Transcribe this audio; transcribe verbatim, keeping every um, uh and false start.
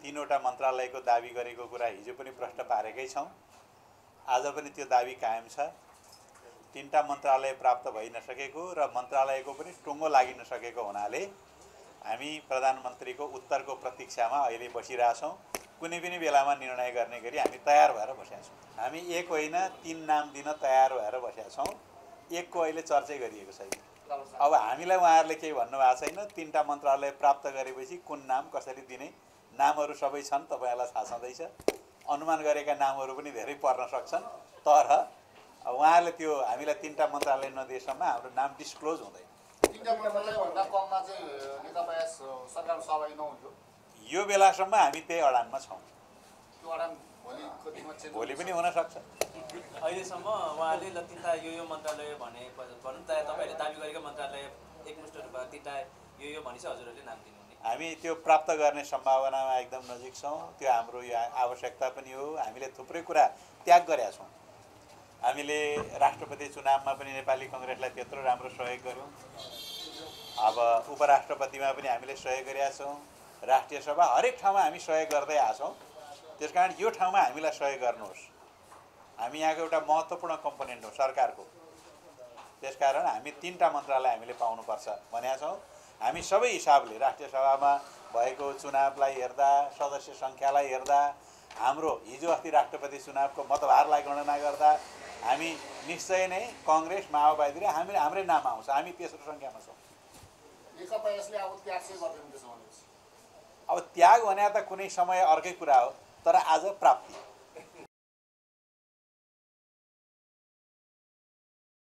तीनवटा मन्त्रालयको दाबी गरेको कुरा हिजो पनि प्रश्न पारेकै छौँ। आज पनि त्यो दाबी कायम छ। तीनटा मन्त्रालय प्राप्त भइ नसकेको र मन्त्रालयको पनि टुङ्गो लागि नसकेको हुनाले हामी प्रधानमन्त्रीको उत्तरको प्रतीक्षामा अहिले बसिरहेछौँ। कुनै पनि बेलामा निर्णय गर्ने गरी हामी तयार भएर बसेका छौँ। हामी एक होइन तीन नाम दिन तयार भएर बसेका छौँ। एकको अहिले चर्चै गरिएको छैन। अब हामीलाई उहाँहरूले केही भन्नुभएको छैन। तीनटा मन्त्रालय प्राप्त गरेपछि कुन नाम कसरी दिने नामहरू सबै छन्, तपाईँहरूलाई थाहा छँदैछ। अनुमान गरेका नामहरू पनि धेरै पर्न सक्छन्, तर उहाँहरूले त्यो हामीलाई तीनटा मन्त्रालय नदिएसम्म हाम्रो नाम डिस्क्लोज हुँदैन। तीनटा मन्त्रालयभन्दा कममा चाहिँ नेकपा सरकार सहभागी नहुन्थ्यो। यो बेलासम्म हामी त्यही अडानमा छौँ। त्यो अडान भोलिको दिनमा चाहिँ भोलि पनि हुन सक्छ। अहिलेसम्म उहाँले ल तीनटा यो यो मन्त्रालय भने भनौँ त, तपाईँले दाबी गरेको मन्त्रालय एकमुष्ट रूपमा तीनटा यो यो भनिन्छ, हजुरहरूले नाम दिनुहुने। हामी त्यो प्राप्त गर्ने सम्भावनामा एकदम नजिक छौँ। त्यो हाम्रो यो आवश्यकता पनि हो। हामीले थुप्रै कुरा त्याग गरेका छौँ। हामीले राष्ट्रपति चुनावमा पनि नेपाली कङ्ग्रेसलाई त्यत्रो राम्रो सहयोग गऱ्यौँ। अब उपराष्ट्रपतिमा पनि हामीले सहयोग गरेका छौँ। राष्ट्रिय सभा हरेक ठाउँमा हामी सहयोग गर्दै आएका छौँ। त्यसकारण यो ठाउँमा हामीलाई सहयोग गर्नुहोस्। हामी यहाँको एउटा महत्त्वपूर्ण कम्पोनेन्ट हो सरकारको। त्यसकारण हामी तीनटा मन्त्रालय हामीले पाउनुपर्छ भनेका छौँ। हामी सबै हिसाबले राष्ट्रिय सभामा भएको चुनावलाई हेर्दा, सदस्य सङ्ख्यालाई हेर्दा, हाम्रो हिजो अस्ति राष्ट्रपति चुनावको मतभारलाई गणना गर्दा हामी निश्चय नै कङ्ग्रेस, माओवादी र हामी हाम्रै नाम आउँछ। हामी तेस्रो सङ्ख्यामा छौँ। नेकपा यसले अब त्याग चाहिँ गर्दैन त्यसो भनेपछि। अब त्याग भने त कुनै समय अर्कै कुरा हो, तर आज प्राप्ति